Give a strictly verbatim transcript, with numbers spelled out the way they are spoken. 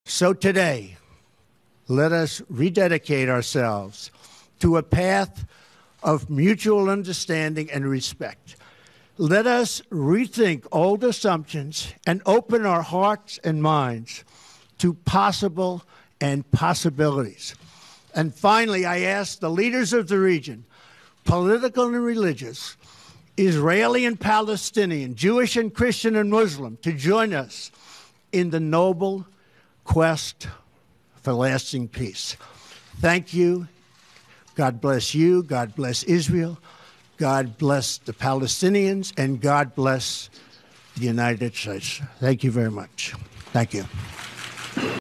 So today, let us rededicate ourselves to a path of mutual understanding and respect. Let us rethink old assumptions and open our hearts and minds to possible and possibilities. And finally, I ask the leaders of the region, political and religious, Israeli and Palestinian, Jewish and Christian and Muslim, to join us in the noble quest for lasting peace. Thank you. God bless you. God bless Israel. God bless the Palestinians. And God bless the United States. Thank you very much. Thank you.